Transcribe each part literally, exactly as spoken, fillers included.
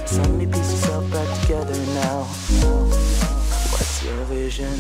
So many pieces all back together now. What's your vision?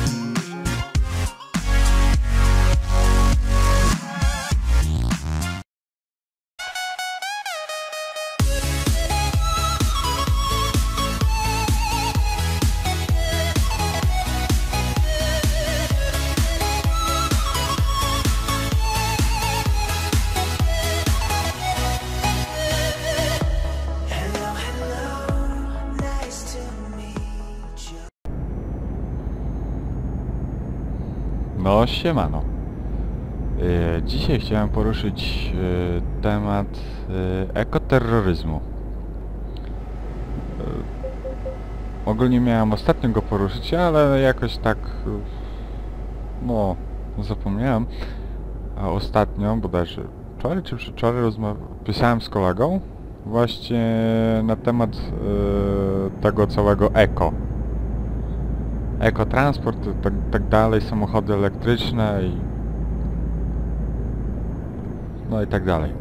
No, siemano. Yy, dzisiaj chciałem poruszyć yy, temat yy, ekoterroryzmu. Yy, ogólnie miałem ostatnio go poruszyć, ale jakoś tak... Yy, no, zapomniałem. A ostatnio, bodajże wczoraj czy przedwczoraj pisałem z kolegą właśnie na temat yy, tego całego eko. Ekotransport, tak, tak dalej, samochody elektryczne i... no i tak dalej.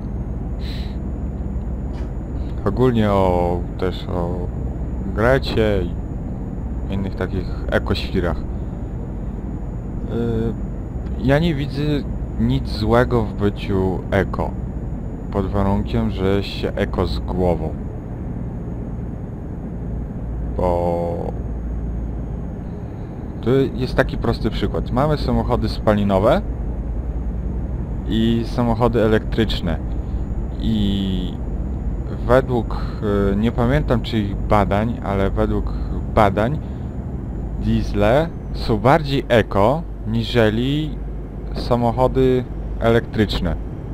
Ogólnie o... też o Grecie i innych takich ekoświrach. Yy, ja nie widzę nic złego w byciu eko. Pod warunkiem, że się eko z głową. Bo... to jest taki prosty przykład. Mamy samochody spalinowe i samochody elektryczne. I według, nie pamiętam czyich badań, ale według badań diesle są bardziej eko niżeli samochody elektryczne.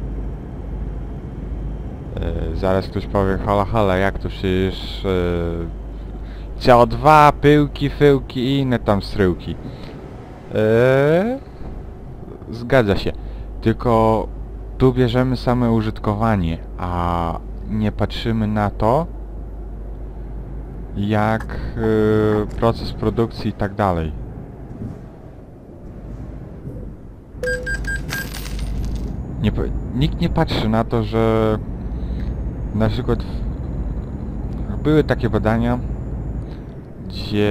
Yy, zaraz ktoś powie, hala hala, jak to przecież... Yy, C O dwa, pyłki, fyłki i inne tam stryłki. Eee, zgadza się. Tylko tu bierzemy same użytkowanie, a nie patrzymy na to, jak yy, proces produkcji i tak dalej. Nie, nikt nie patrzy na to, że na przykład były takie badania, gdzie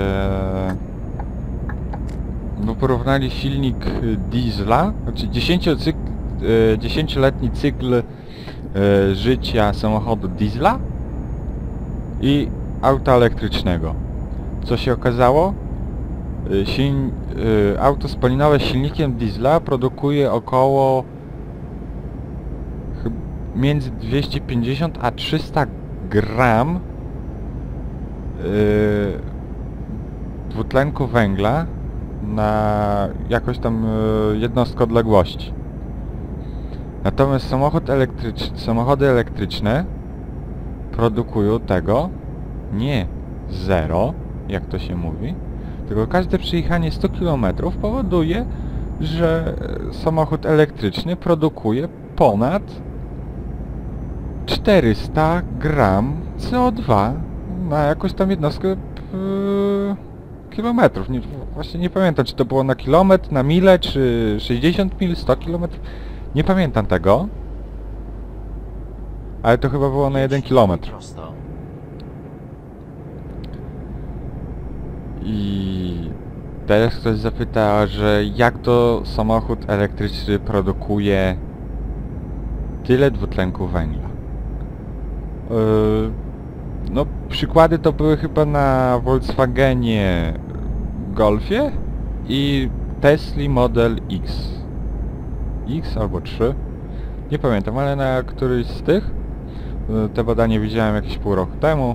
no porównali silnik diesla, znaczy dziesięcioletni cykl e, życia samochodu diesla i auta elektrycznego. Co się okazało? E, siln, e, auto spalinowe z silnikiem diesla produkuje około między dwieście pięćdziesiąt a trzysta gram Yy, dwutlenku węgla na jakąś tam yy, jednostkę odległości. Natomiast samochód elektrycz, samochody elektryczne produkują tego nie zero, jak to się mówi, tylko każde przejechanie sto kilometrów powoduje, że samochód elektryczny produkuje ponad czterysta gram C O dwa na jakąś tam jednostkę yy, kilometrów. Nie, właśnie nie pamiętam, czy to było na kilometr, na milę, czy sześćdziesiąt mil, sto kilometrów. Nie pamiętam tego. Ale to chyba było na jeden kilometr. I teraz ktoś zapyta, że jak to samochód elektryczny produkuje tyle dwutlenku węgla. Yy, No, przykłady to były chyba na Volkswagenie Golfie i Tesla Model X. X albo trzy. Nie pamiętam, ale na któryś z tych. Te badanie widziałem jakieś pół roku temu.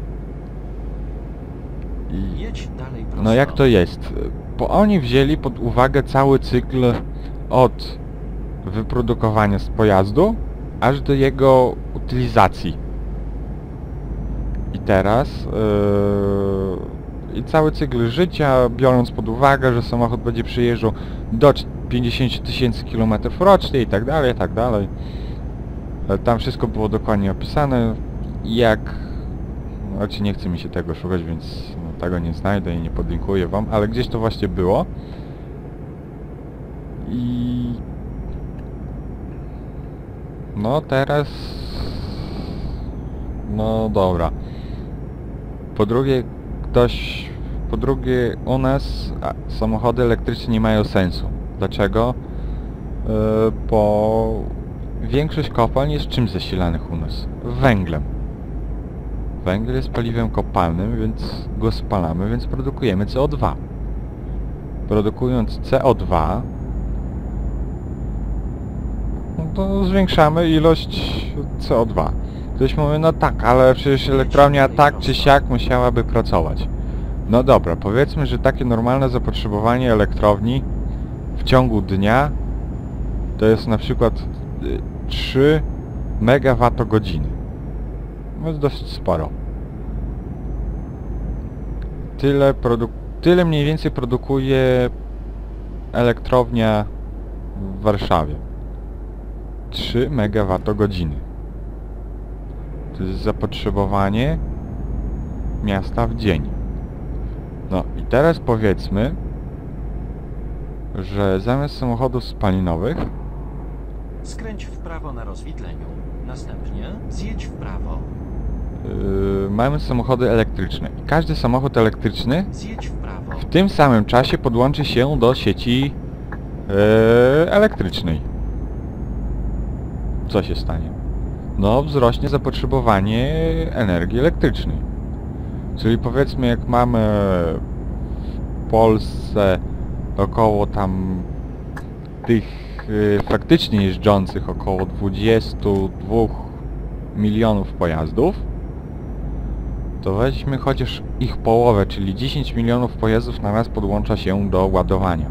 I no jak to jest? Bo oni wzięli pod uwagę cały cykl od wyprodukowania z pojazdu aż do jego utylizacji. I teraz yy, i cały cykl życia, biorąc pod uwagę, że samochód będzie przyjeżdżał do pięćdziesiąt tysięcy kilometrów rocznie i tak dalej, i tak dalej. Tam wszystko było dokładnie opisane, jak... Znaczy nie chce mi się tego szukać, więc no, tego nie znajdę i nie podlinkuję wam, ale gdzieś to właśnie było. I... no teraz... no dobra. Po drugie, ktoś... Po drugie, u nas a, samochody elektryczne nie mają sensu. Dlaczego? Yy, bo większość kopalń jest czym zasilanych u nas? Węglem. Węgiel jest paliwem kopalnym, więc go spalamy, więc produkujemy C O dwa. Produkując C O dwa, no to zwiększamy ilość C O dwa. Ktoś mówi, no tak, ale przecież elektrownia tak czy siak musiałaby pracować. No dobra, powiedzmy, że takie normalne zapotrzebowanie elektrowni w ciągu dnia to jest na przykład trzy megawattogodziny. No jest dosyć sporo. Tyle, produ tyle mniej więcej produkuje elektrownia w Warszawie. trzy megawattogodziny. To jest zapotrzebowanie miasta w dzień. No i teraz powiedzmy, że zamiast samochodów spalinowych Skręć w prawo na rozwidleniu. Następnie zjedź w prawo. yy, mamy samochody elektryczne. I każdy samochód elektryczny Zjedź w prawo. w tym samym czasie podłączy się do sieci yy, elektrycznej. Co się stanie? No, wzrośnie zapotrzebowanie energii elektrycznej. Czyli powiedzmy, jak mamy w Polsce około tam tych yy, faktycznie jeżdżących około dwudziestu dwóch milionów pojazdów, to weźmy chociaż ich połowę, czyli dziesięć milionów pojazdów na raz podłącza się do ładowania.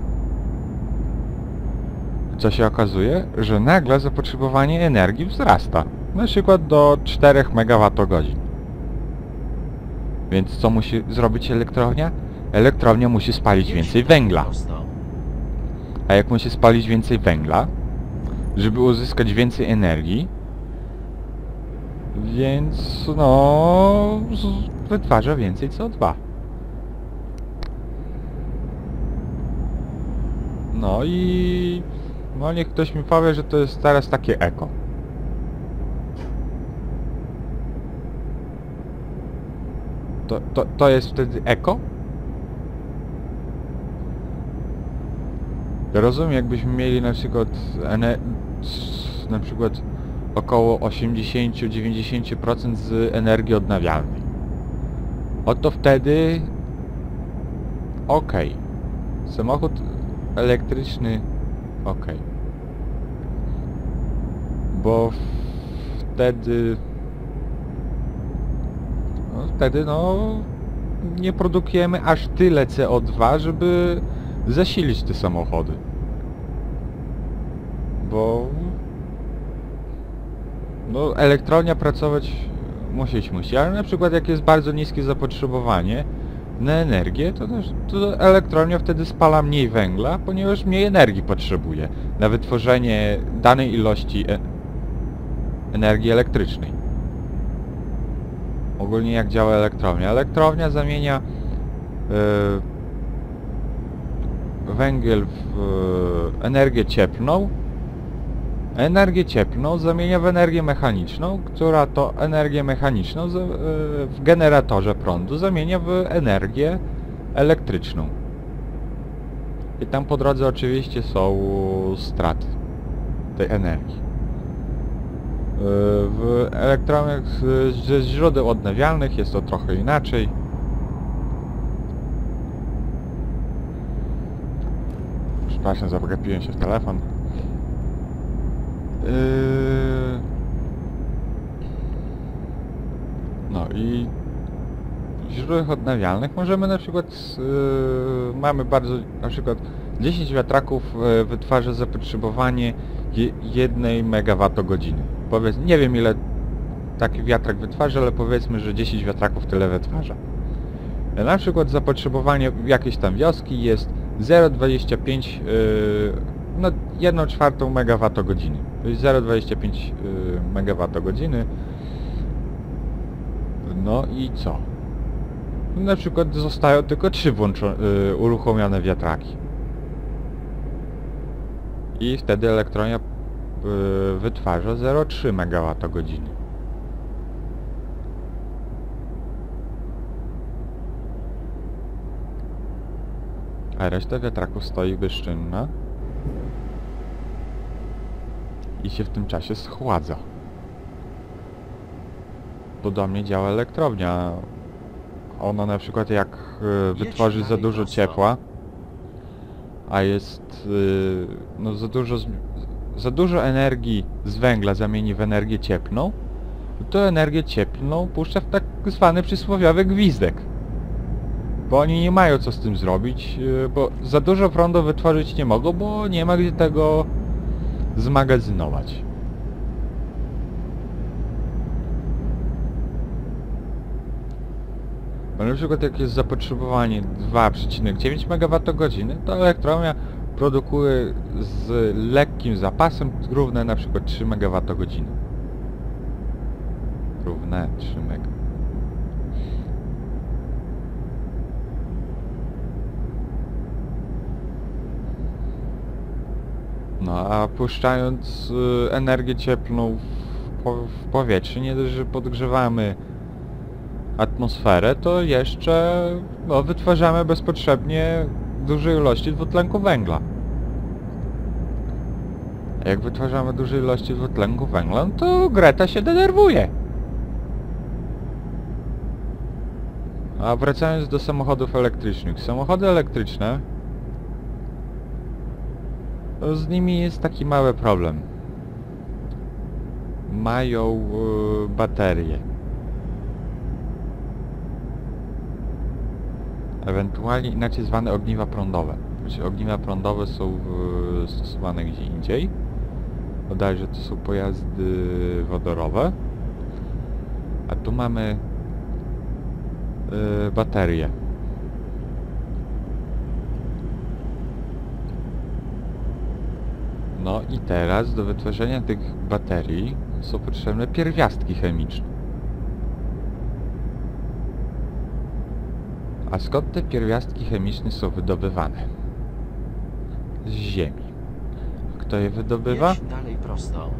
Co się okazuje? Że nagle zapotrzebowanie energii wzrasta. Na przykład do czterech megawattogodzin. Więc co musi zrobić elektrownia? Elektrownia musi spalić więcej węgla. A jak musi spalić więcej węgla, żeby uzyskać więcej energii, więc no wytwarza więcej C O dwa. No i no niech ktoś mi powie, że to jest teraz takie eko. To, to, to jest wtedy eko? Ja rozumiem, jakbyśmy mieli na przykład na przykład około osiemdziesiąt do dziewięćdziesięciu procent z energii odnawialnej. Oto wtedy ok. Samochód elektryczny ok. Bo wtedy no, wtedy no nie produkujemy aż tyle C O dwa, żeby zasilić te samochody. Bo no elektrownia pracować musieć musi, ale na przykład jak jest bardzo niskie zapotrzebowanie na energię, to, też, to elektrownia wtedy spala mniej węgla, ponieważ mniej energii potrzebuje na wytworzenie danej ilości e energii elektrycznej. Ogólnie jak działa elektrownia? Elektrownia zamienia yy, węgiel w yy, energię cieplną. Energię cieplną zamienia w energię mechaniczną, która to energię mechaniczną z, yy, w generatorze prądu zamienia w energię elektryczną. I tam po drodze oczywiście są straty tej energii. W elektrowniach ze źródeł odnawialnych jest to trochę inaczej. Przepraszam, zagapiłem się w telefon. Yy... No i w źródłach odnawialnych możemy na przykład yy, mamy bardzo na przykład dziesięć wiatraków yy, wytwarza zapotrzebowanie je, jednej megawattogodziny. Powiedz, nie wiem ile taki wiatrak wytwarza, ale powiedzmy, że dziesięć wiatraków tyle wytwarza. Na przykład zapotrzebowanie jakiejś tam wioski jest zero przecinek dwadzieścia pięć yy, no jedną czwartą megawattogodziny. To jest zero przecinek dwadzieścia pięć yy, megawattogodziny. No i co? Na przykład zostają tylko trzy yy, uruchomione wiatraki. I wtedy elektrownia yy, wytwarza zero przecinek trzy megawattogodziny. a reszta wiatraków stoi bezczynna i się w tym czasie schładza. Podobnie działa elektrownia. Ona na przykład jak y, wytworzy za dużo ciepła, a jest y, no za dużo z, za dużo energii z węgla zamieni w energię cieplną, to energię cieplną puszcza w tak zwany przysłowiowy gwizdek. Bo oni nie mają co z tym zrobić, y, bo za dużo prądu wytworzyć nie mogą, bo nie ma gdzie tego zmagazynować. Bo na przykład jak jest zapotrzebowanie dwa przecinek dziewięć megawattogodziny, to elektrownia produkuje z lekkim zapasem równe na przykład trzy megawattogodziny. Równe trzy mega. No a puszczając y, energię cieplną w, po, w powietrze, nie dość, że podgrzewamy atmosferę, to jeszcze no, wytwarzamy bezpotrzebnie duże ilości dwutlenku węgla. A jak wytwarzamy duże ilości dwutlenku węgla, no to Greta się denerwuje. A wracając do samochodów elektrycznych. Samochody elektryczne, to z nimi jest taki mały problem. Mają yy, baterie. Ewentualnie inaczej zwane ogniwa prądowe. Znaczy ogniwa prądowe są yy, stosowane gdzie indziej. Bodajże to są pojazdy wodorowe. A tu mamy yy, baterie. No i teraz do wytworzenia tych baterii są potrzebne pierwiastki chemiczne. A skąd te pierwiastki chemiczne są wydobywane? Z ziemi. Kto je wydobywa? Jedź dalej prosto.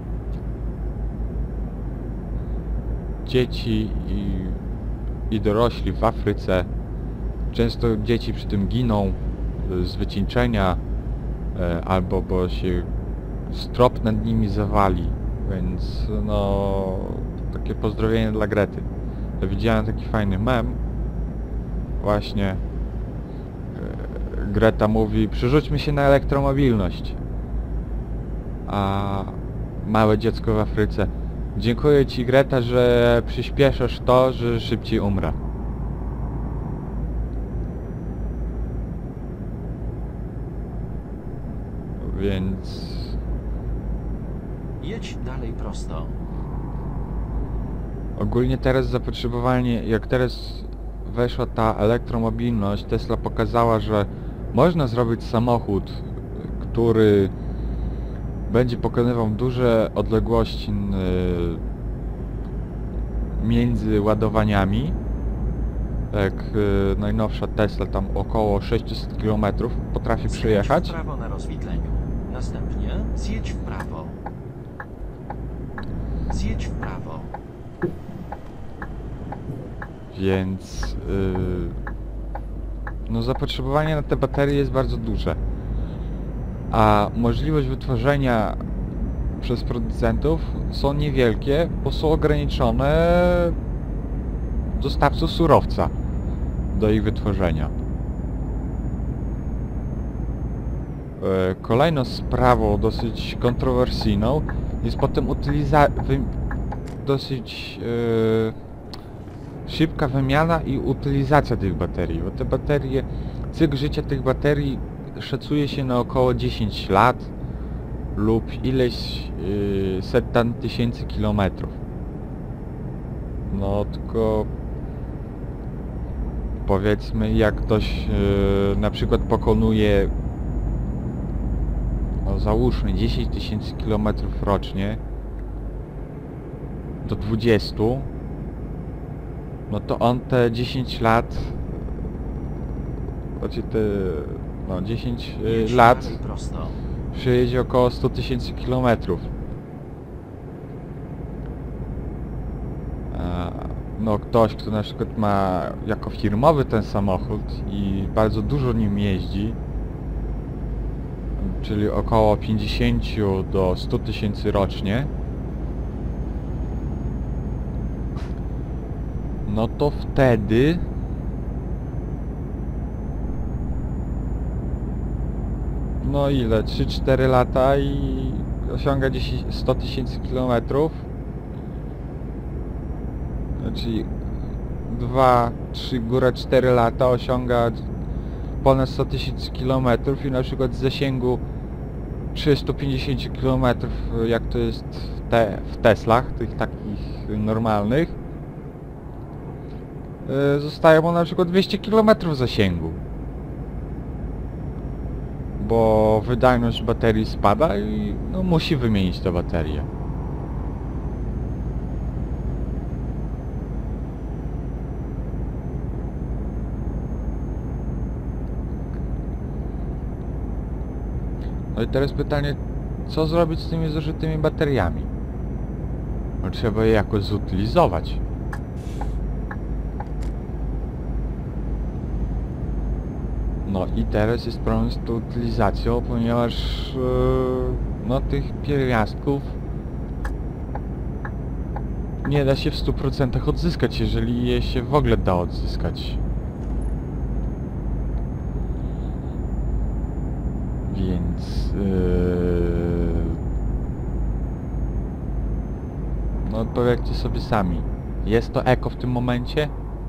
Dzieci i, i dorośli w Afryce. Często dzieci przy tym giną z wycieńczenia e, albo bo się strop nad nimi zawali. Więc no takie pozdrowienie dla Grety. Ja widziałem taki fajny mem. Właśnie e, Greta mówi: przerzućmy się na elektromobilność. A małe dziecko w Afryce: dziękuję ci, Greta, że przyspieszasz to, że szybciej umrę. Więc Jedź dalej prosto. ogólnie teraz zapotrzebowanie, jak teraz weszła ta elektromobilność, Tesla pokazała, że można zrobić samochód, który będzie pokonywał duże odległości między ładowaniami. Jak najnowsza Tesla tam około sześćset kilometrów potrafi Skręć przejechać. w prawo na rozwidleniu. Następnie zjedź w prawo. Zjedź w prawo. Więc yy, no zapotrzebowanie na te baterie jest bardzo duże. A możliwość wytworzenia przez producentów są niewielkie, bo są ograniczone dostawców surowca do ich wytworzenia. Yy, kolejną sprawą dosyć kontrowersyjną jest potem utylizacja, dosyć yy, szybka wymiana i utylizacja tych baterii, bo te baterie, cykl życia tych baterii szacuje się na około dziesięć lat lub ileś yy, setan tysięcy kilometrów. No tylko powiedzmy, jak ktoś yy, na przykład pokonuje, no załóżmy dziesięć tysięcy kilometrów rocznie do dwudziestu, no to on te dziesięć lat, znaczy te, no dziesięć Jedź lat dalej prosto. przejedzie około sto tysięcy kilometrów. no ktoś, kto na przykład ma jako firmowy ten samochód i bardzo dużo nim jeździ, czyli około pięćdziesiąt do stu tysięcy rocznie, no to wtedy no ile? trzy cztery lata i osiąga dziesięć sto tysięcy kilometrów. Czyli dwa, trzy, góra cztery lata osiąga ponad sto tysięcy kilometrów i na przykład z zasięgu trzysta pięćdziesiąt kilometrów, jak to jest w, te, w Teslach, tych takich normalnych, yy, zostaje mu na przykład dwieście kilometrów zasięgu. Bo wydajność baterii spada i no, musi wymienić tę baterię. No i teraz pytanie, co zrobić z tymi zużytymi bateriami? No trzeba je jakoś zutylizować. No i teraz jest problem z tą utylizacją, ponieważ yy, no tych pierwiastków nie da się w stu procentach odzyskać, jeżeli je się w ogóle da odzyskać. Więc yy, no odpowiedzcie sobie sami. Jest to eko w tym momencie?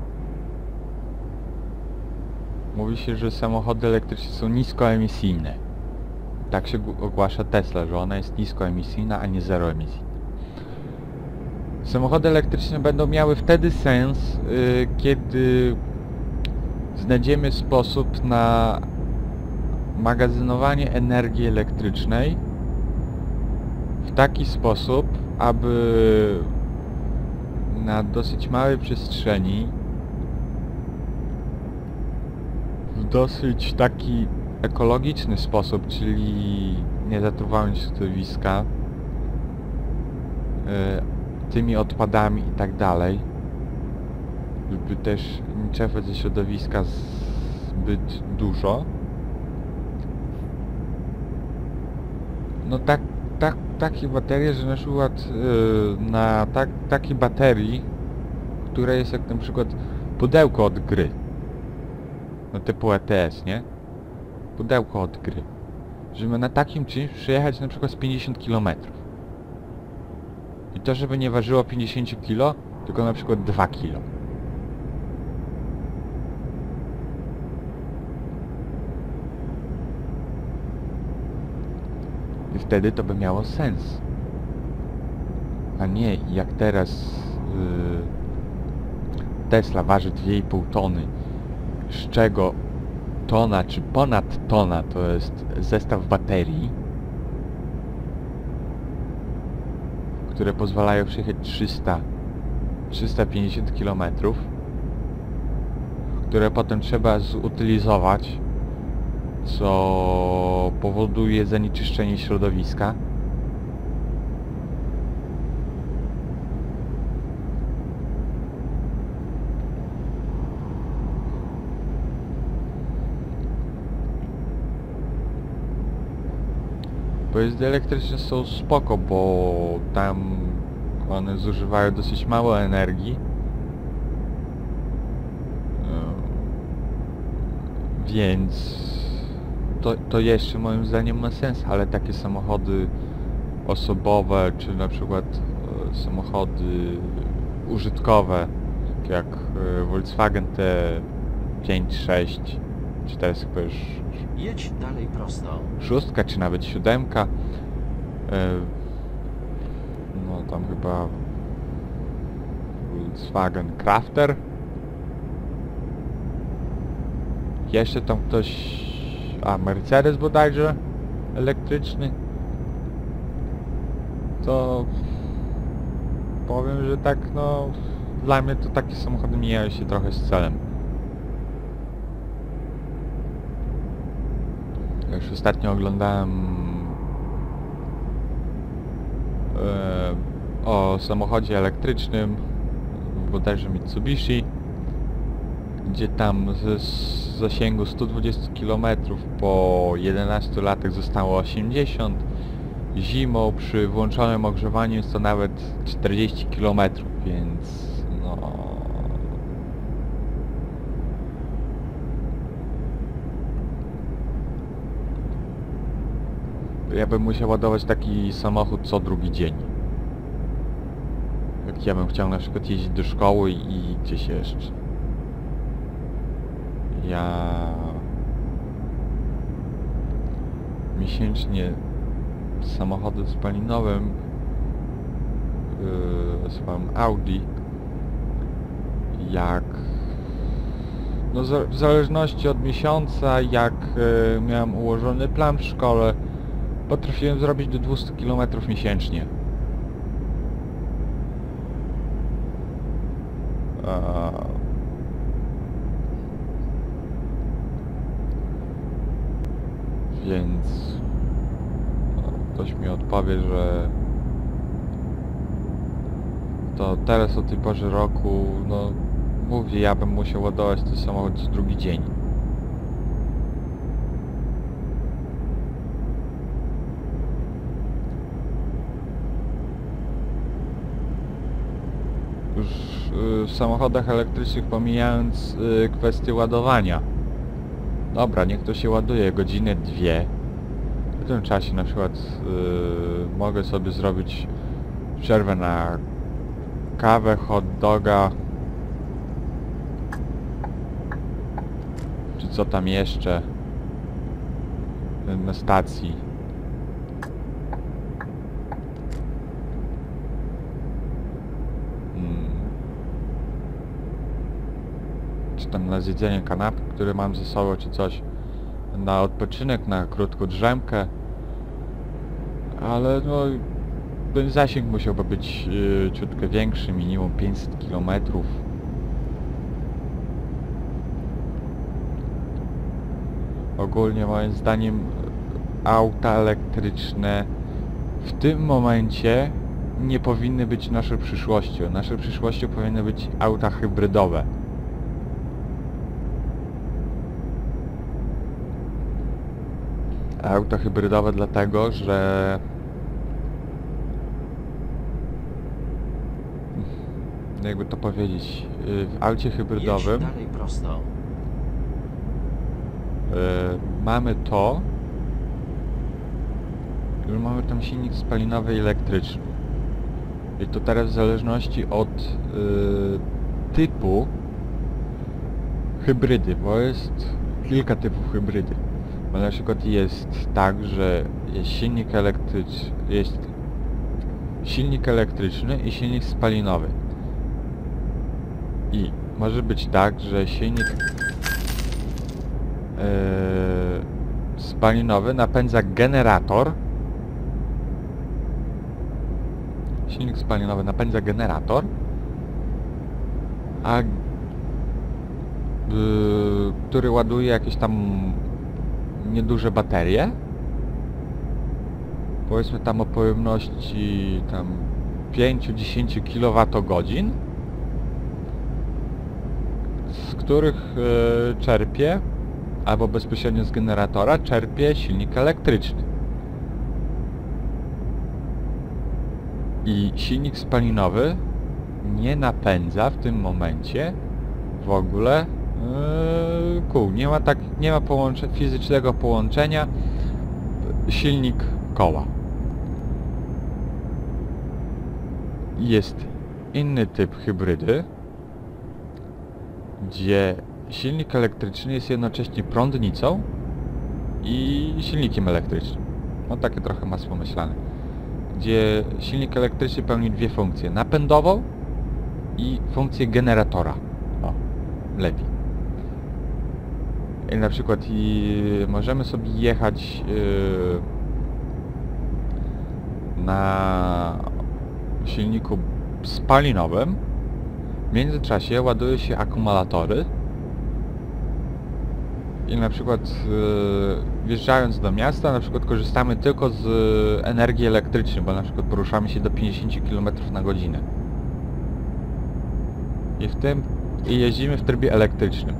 Mówi się, że samochody elektryczne są niskoemisyjne. Tak się ogłasza Tesla, że ona jest niskoemisyjna, a nie zeroemisyjna. Samochody elektryczne będą miały wtedy sens, yy, kiedy znajdziemy sposób na magazynowanie energii elektrycznej w taki sposób, aby na dosyć małej przestrzeni, w dosyć taki ekologiczny sposób, czyli nie zatruwając środowiska y, tymi odpadami i tak dalej, żeby też nie czerpać ze środowiska zbyt dużo. No tak, tak, takie baterie, że na przykład yy, na tak, takiej baterii, która jest jak na przykład pudełko od gry, no typu E T S, nie? Pudełko od gry. Żeby na takim czymś przejechać na przykład z pięćdziesiąt kilometrów. I to, żeby nie ważyło pięćdziesiąt kilo, tylko na przykład dwa kilo. I wtedy to by miało sens. A nie jak teraz yy, Tesla waży dwie i pół tony, z czego tona czy ponad tona to jest zestaw baterii, które pozwalają przejechać trzysta do trzystu pięćdziesięciu kilometrów, które potem trzeba zutylizować, co powoduje zanieczyszczenie środowiska. Pojazdy elektryczne są spoko, bo tam one zużywają dosyć mało energii. Więc to, to jeszcze moim zdaniem ma sens, ale takie samochody osobowe, czy na przykład e, samochody użytkowe, jak e, Volkswagen T pięć sześć, czy teraz chyba już Jedź dalej prosto. szóstka, czy nawet siódemka, e, no tam chyba Volkswagen Crafter. Jeszcze tam ktoś, a Mercedes bodajże, elektryczny, to powiem, że tak, no dla mnie to takie samochody mijają się trochę z celem. Ja już ostatnio oglądałem e, o samochodzie elektrycznym bodajże Mitsubishi, gdzie tam z, z zasięgu stu dwudziestu kilometrów po jedenastu latach zostało osiemdziesiąt. Zimą przy włączonym ogrzewaniu jest to nawet czterdzieści kilometrów, więc no... Ja bym musiał ładować taki samochód co drugi dzień. Jak ja bym chciał na przykład jeździć do szkoły i gdzieś jeszcze. Ja... miesięcznie samochodem spalinowym yy, swoim Audi, jak no z, w zależności od miesiąca, jak yy, miałem ułożony plan w szkole, potrafiłem zrobić do dwustu kilometrów miesięcznie. A... Więc no, ktoś mi odpowie, że to teraz o tej porze roku, no mówię, ja bym musiał ładować ten samochód co drugi dzień. Już yy, w samochodach elektrycznych pomijając yy, kwestię ładowania. Dobra, niech to się ładuje godzinę, dwie. W tym czasie na przykład yy, mogę sobie zrobić przerwę na kawę, hot doga, czy co tam jeszcze na stacji. Hmm. Czy tam na zjedzenie kanapki, które mam ze sobą, czy coś. Na odpoczynek, na krótką drzemkę. Ale no... ten zasięg musiałby być yy, ciutkę większy, minimum pięćset kilometrów. Ogólnie moim zdaniem auta elektryczne w tym momencie nie powinny być naszą przyszłością. Naszą przyszłością powinny być auta hybrydowe. Auta hybrydowe dlatego, że jakby to powiedzieć, w aucie hybrydowym Jedź dalej prosto. yy, mamy to, że mamy tam silnik spalinowy i elektryczny. I to teraz w zależności od yy, typu hybrydy, bo jest kilka typów hybrydy. Bo na przykład jest tak, że jest silnik elektryczny, jest silnik elektryczny i silnik spalinowy. I może być tak, że silnik yy, spalinowy napędza generator. Silnik spalinowy napędza generator, a yy, który ładuje jakieś tam nieduże baterie. Powiedzmy tam o pojemności tam pięć do dziesięciu kilowatogodzin, z których yy, czerpie, albo bezpośrednio z generatora czerpie silnik elektryczny. I silnik spalinowy nie napędza w tym momencie w ogóle yy, kół. Nie ma tak, nie ma połącze, fizycznego połączenia silnik koła. Jest inny typ hybrydy, gdzie silnik elektryczny jest jednocześnie prądnicą i silnikiem elektrycznym. No takie trochę masło myślane. Gdzie silnik elektryczny pełni dwie funkcje. Napędową i funkcję generatora. O, lepiej. I na przykład i możemy sobie jechać yy, na silniku spalinowym. W międzyczasie ładuje się akumulatory i na przykład yy, wjeżdżając do miasta, na przykład korzystamy tylko z yy, energii elektrycznej, bo na przykład poruszamy się do pięćdziesięciu kilometrów na godzinę. I w tym... i jeździmy w trybie elektrycznym.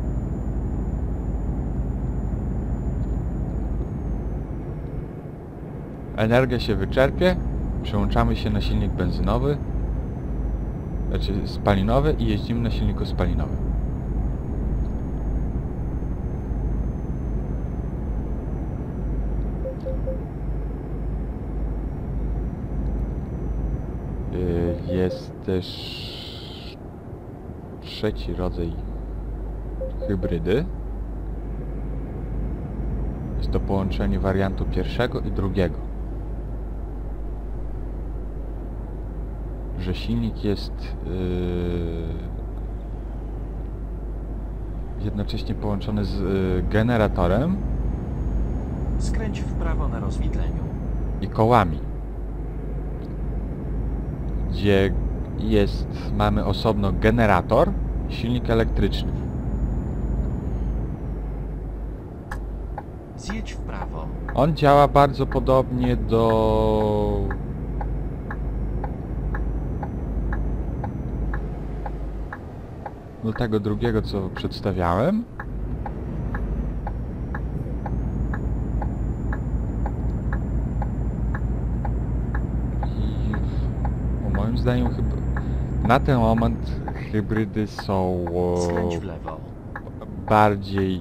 Energia się wyczerpie, przełączamy się na silnik benzynowy, znaczy spalinowy i jeździmy na silniku spalinowym. Jest też trzeci rodzaj hybrydy. Jest to połączenie wariantu pierwszego i drugiego. Że silnik jest yy, jednocześnie połączony z yy, generatorem Skręć w prawo na rozwidleniu. i kołami. Gdzie jest, mamy osobno generator i silnik elektryczny. Zjedź w prawo. On działa bardzo podobnie do... do tego drugiego, co przedstawiałem. I o, moim zdaniem chyba na ten moment hybrydy są o, Skręć w lewo. bardziej,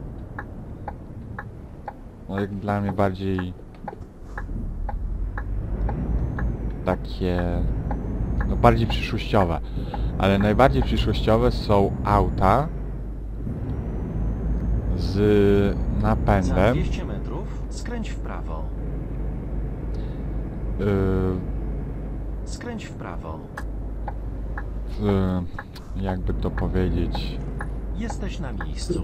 no jak dla mnie bardziej takie, no bardziej przyszłościowe. Ale najbardziej przyszłościowe są auta z Za napędem dwieście metrów skręć w prawo. yy, Skręć w prawo. yy, jakby to powiedzieć, Jesteś na miejscu.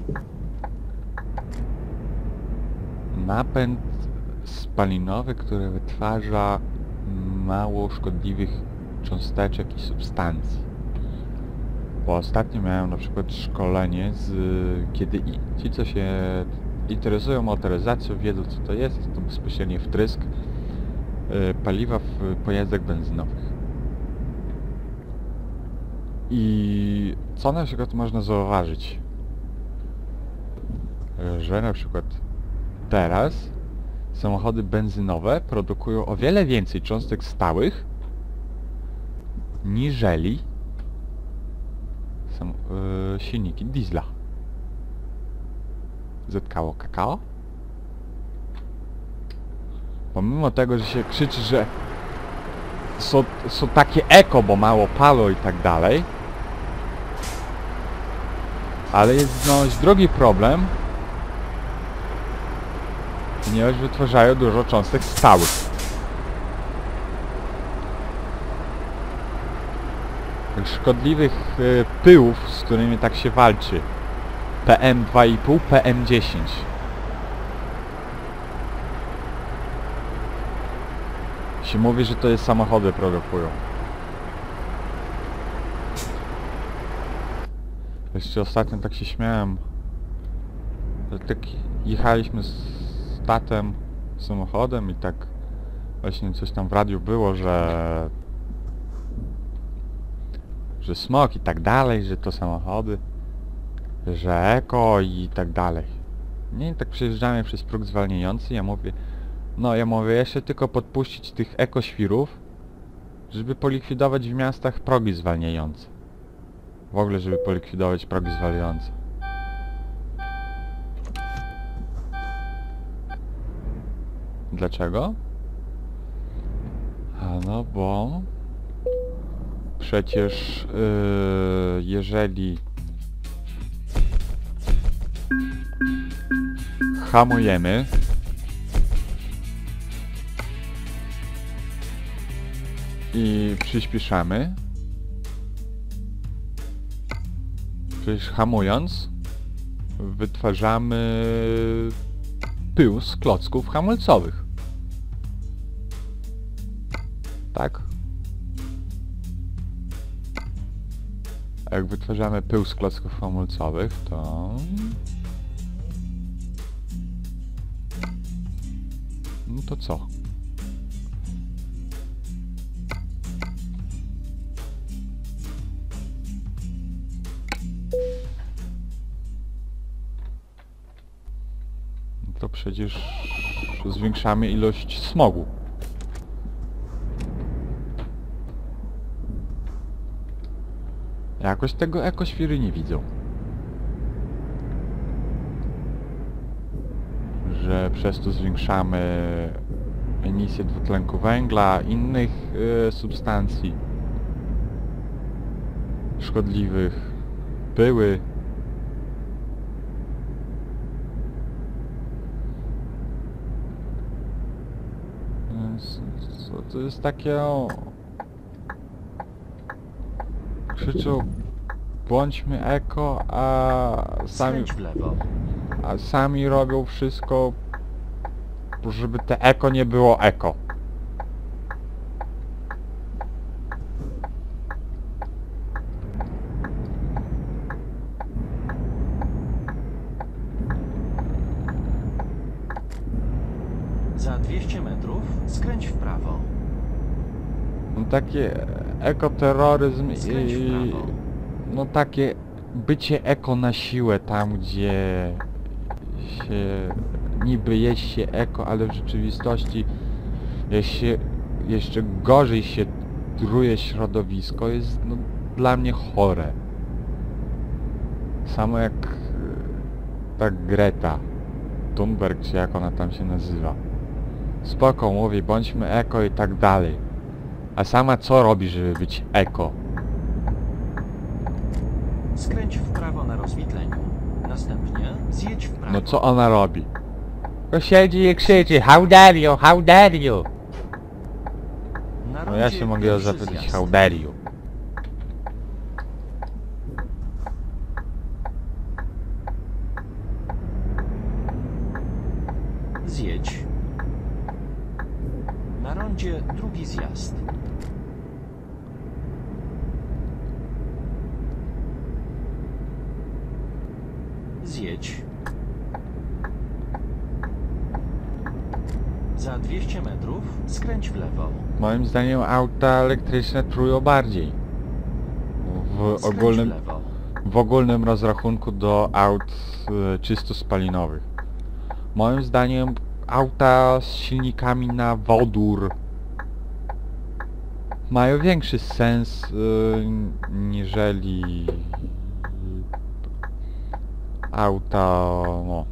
napęd spalinowy, który wytwarza mało szkodliwych cząsteczek i substancji. Bo ostatnio miałem na przykład szkolenie z... kiedy i, ci, co się interesują motoryzacją, wiedzą, co to jest. Jest to bezpośrednio wtrysk y, paliwa w pojazdach benzynowych. I co na przykład można zauważyć? Że na przykład teraz samochody benzynowe produkują o wiele więcej cząstek stałych niżeli sam, yy, silniki diesla. Zetkało kakao. Pomimo tego, że się krzyczy, że są, są takie eko, bo mało palą i tak dalej, ale jest dość drugi problem, ponieważ wytwarzają dużo cząstek stałych. Szkodliwych y, pyłów, z którymi tak się walczy. P M dwa i pół, P M dziesięć. Się mówi, że to jest samochody produkują. Jeszcze ostatnio tak się śmiałem. Że tak jechaliśmy z tatem samochodem i tak właśnie coś tam w radiu było, że że smog i tak dalej, że to samochody, że eko i tak dalej. Nie, i tak przejeżdżamy przez próg zwalniający, ja mówię, no ja mówię, jeszcze tylko podpuścić tych ekoświrów, żeby polikwidować w miastach progi zwalniające. W ogóle, żeby polikwidować progi zwalniające. Dlaczego? A no bo przecież yy, jeżeli hamujemy i przyspieszamy, przecież hamując wytwarzamy pył z klocków hamulcowych. Tak? A jak wytwarzamy pył z klocków hamulcowych, to... no to co? to przecież zwiększamy ilość smogu. Jakoś tego ekoświry nie widzą. Że przez to zwiększamy emisję dwutlenku węgla, innych y, substancji szkodliwych, pyły. To jest takie o... Krzyczą bądźmy eko, a sami, Skręć w lewo. a sami robią wszystko, żeby te eko nie było eko. Za dwieście metrów skręć w prawo. No takie ekoterroryzm Skręć w i... prawo. No takie bycie eko na siłę tam, gdzie się niby jest się eko, ale w rzeczywistości jest się, jeszcze gorzej się truje środowisko, jest no, dla mnie chore. Samo jak e, ta Greta Thunberg, czy jak ona tam się nazywa. Spoko, mówi, bądźmy eko i tak dalej. A sama co robi, żeby być eko? Skręć w prawo na rozwidleniu. Następnie zjedź w prawo. No co ona robi? To siedzi i krzyczy, how dare you, how dare you? Na No ja rondzie się mogę ją pierwszy zapytać, zjazd. how dare you? Zjedź. Na rondzie drugi zjazd. Zjedź. Za dwieście metrów skręć w lewo. Moim zdaniem auta elektryczne trują bardziej. W Skręć w ogólnym, lewo. w ogólnym rozrachunku do aut y, czysto spalinowych. Moim zdaniem auta z silnikami na wodór mają większy sens y, niżeli auta, no,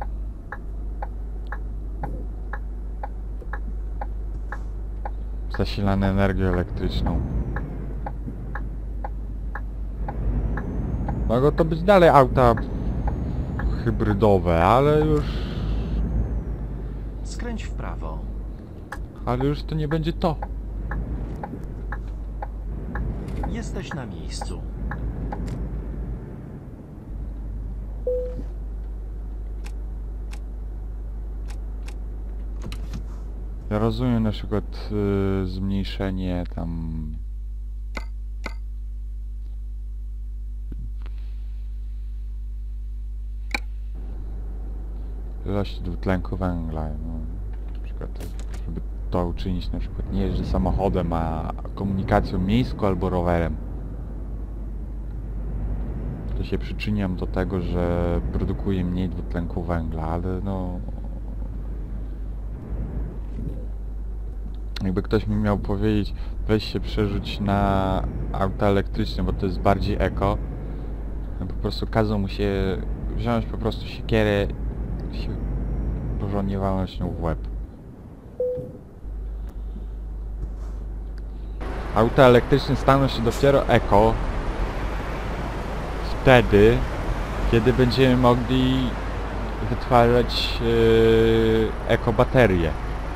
zasilane energią elektryczną. Mogą to być dalej auta hybrydowe, ale już... Skręć w prawo. ale już to nie będzie to. Jesteś na miejscu. Ja rozumiem na przykład y, zmniejszenie tam... ilości dwutlenku węgla, no, na przykład, żeby to uczynić, na przykład nie jeżdżę samochodem, a komunikacją miejską albo rowerem. To się przyczyniam do tego, że produkuje mniej dwutlenku węgla, ale no... Jakby ktoś mi miał powiedzieć, weź się przerzuć na auta elektryczne, bo to jest bardziej eko, no po prostu kazał mu się wziąć po prostu siekierę i się porządnie walnąć nią w łeb. Auta elektryczne staną się dopiero eko wtedy, kiedy będziemy mogli wytwarzać yy, eko baterie.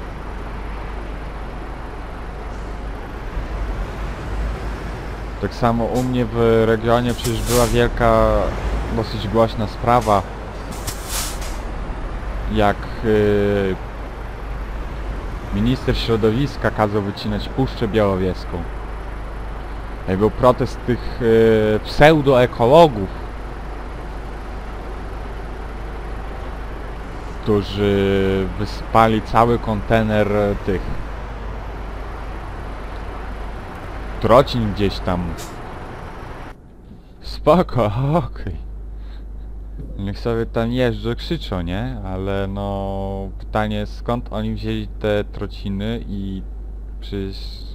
Tak samo u mnie w regionie przecież była wielka, dosyć głośna sprawa, jak yy, minister środowiska kazał wycinać Puszczę Białowieską. Jak był protest tych yy, pseudoekologów, którzy wysypali cały kontener tych trocin gdzieś tam. Spoko, okej. Niech sobie tam jeżdżą, krzyczą, nie? Ale no... Pytanie, skąd oni wzięli te trociny i... Przecież...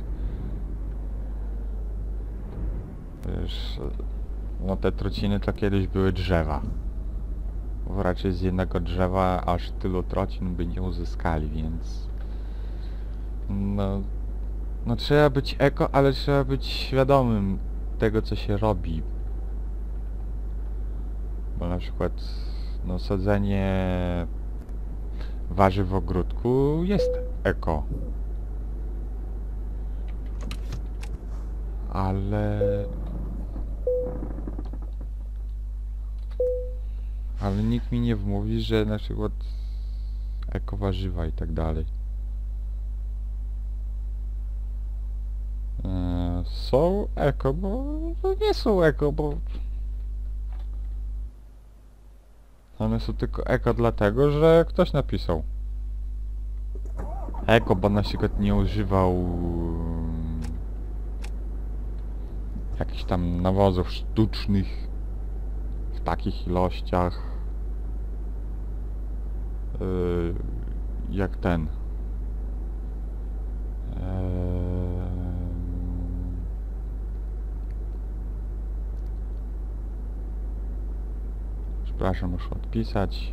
Wiesz... No te trociny to kiedyś były drzewa. Bo raczej z jednego drzewa aż tylu trocin by nie uzyskali, więc... No... No trzeba być eko, ale trzeba być świadomym tego, co się robi. Bo na przykład... No sadzenie... warzyw w ogródku jest eko. Ale... Ale nikt mi nie wmówi, że na przykład eko warzywa i tak dalej. Eee, są eko, bo no nie są eko, bo one są tylko eko dlatego, że ktoś napisał. Eko, bo na przykład nie używał mm, jakichś tam nawozów sztucznych w takich ilościach yy, jak ten. Eee, Przepraszam, muszę odpisać.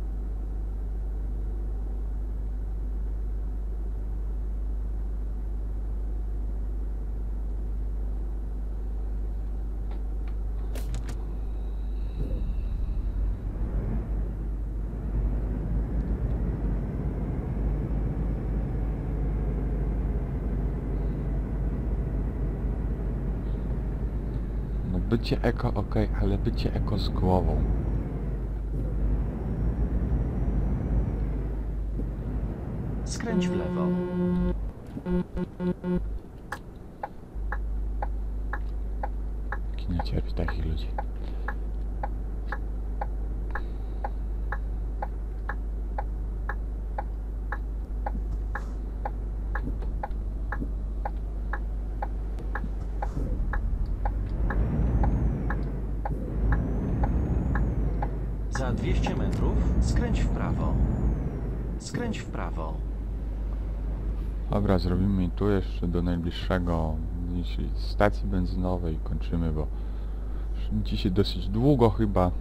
No bycie eko, okej, ale bycie eko z głową. Skręć w lewo. Nie cierpi takich ludzi. Za dwieście metrów skręć w prawo. Skręć w prawo. Dobra, zrobimy tu jeszcze do najbliższego, czyli stacji benzynowej kończymy, bo dzisiaj dosyć długo chyba.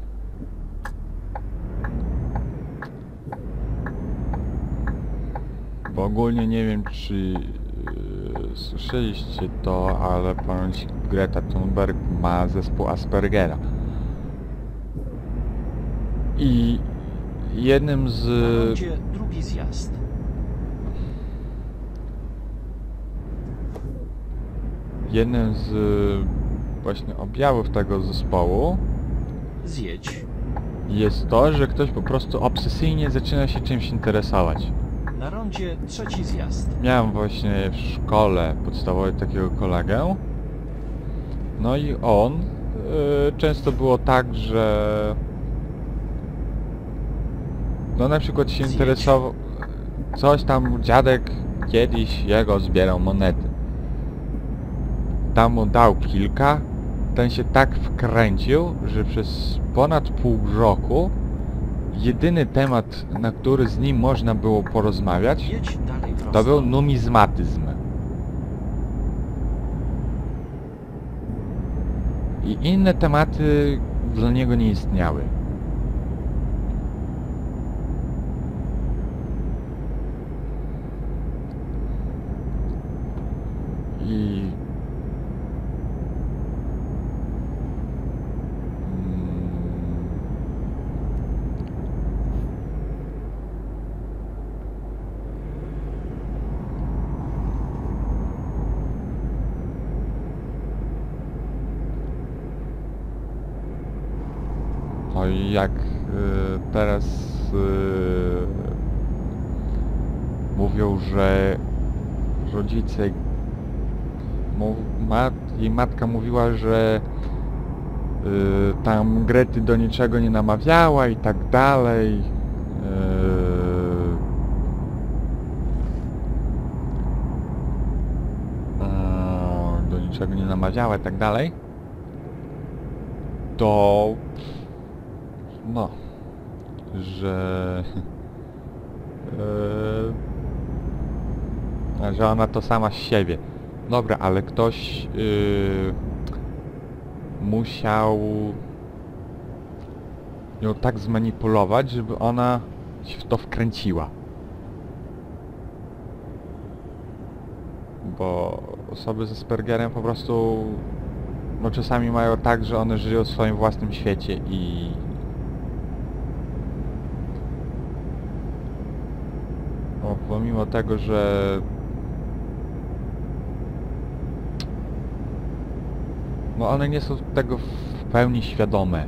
Bo ogólnie nie wiem, czy yy, słyszeliście to, ale ponoć Greta Thunberg ma zespół Aspergera. I jednym z... Na rondzie drugi zjazd. Jednym z właśnie objawów tego zespołu Zjedź. jest to, że ktoś po prostu obsesyjnie zaczyna się czymś interesować. Na rondzie trzeci zjazd. Miałem właśnie w szkole podstawowej takiego kolegę. No i on yy, często było tak, że no na przykład się Zjedź. interesował coś tam, dziadek kiedyś jego zbierał monety. Tam mu dał kilka, ten się tak wkręcił, że przez ponad pół roku jedyny temat, na który z nim można było porozmawiać, Jedź dalej prosto. to był numizmatyzm. I inne tematy dla niego nie istniały. I... No i jak y, teraz y, mówią, że rodzice, mu, mat, jej matka mówiła, że y, tam Grety do niczego nie namawiała i tak dalej. Y, y, do niczego nie namawiała i tak dalej. To no, że yy, że ona to sama z siebie. Dobra, ale ktoś yy, musiał ją tak zmanipulować, żeby ona się w to wkręciła. Bo osoby z Aspergerem po prostu no czasami mają tak, że one żyją w swoim własnym świecie i no, pomimo tego, że no one nie są tego w pełni świadome,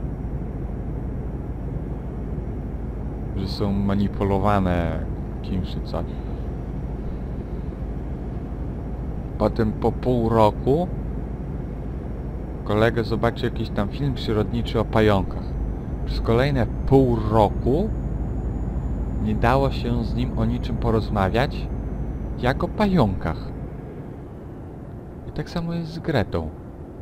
że są manipulowane kimś czy coś. Potem po pół roku kolega zobaczył jakiś tam film przyrodniczy o pająkach. Przez kolejne pół roku nie dało się z nim o niczym porozmawiać, jak o pająkach. I tak samo jest z Gretą.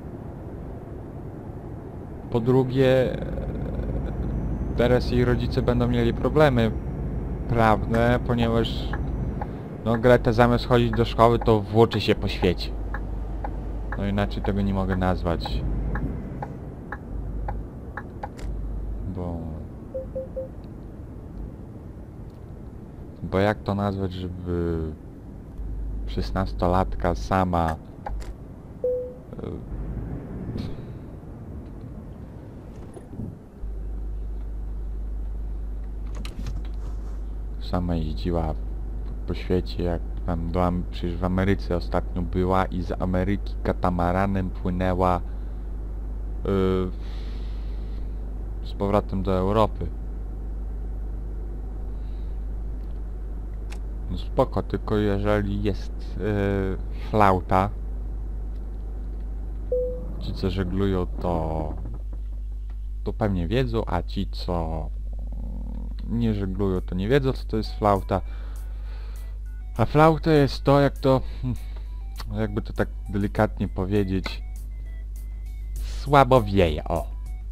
Po drugie, teraz jej rodzice będą mieli problemy prawne, ponieważ no Greta zamiast chodzić do szkoły, to włóczy się po świecie. No inaczej tego nie mogę nazwać. Bo... Bo jak to nazwać, żeby szesnastolatka sama sama jeździła po świecie, jak tam do, przecież w Ameryce ostatnio była i z Ameryki katamaranem płynęła yy, z powrotem do Europy. No spoko, tylko jeżeli jest yy, flauta, ci co żeglują to to pewnie wiedzą, a ci co nie żeglują to nie wiedzą, co to jest flauta. A flauta jest to, jak to, jakby to tak delikatnie powiedzieć, słabo wieje, o.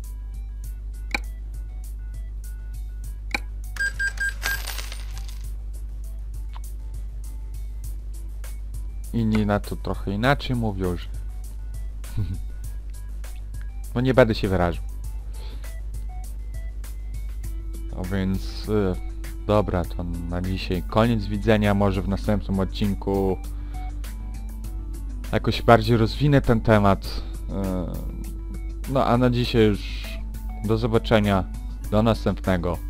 Inni na to trochę inaczej mówią, że... no nie będę się wyrażał. No więc... Y Dobra, to na dzisiaj koniec widzenia, może w następnym odcinku jakoś bardziej rozwinę ten temat. No a na dzisiaj już do zobaczenia, do następnego.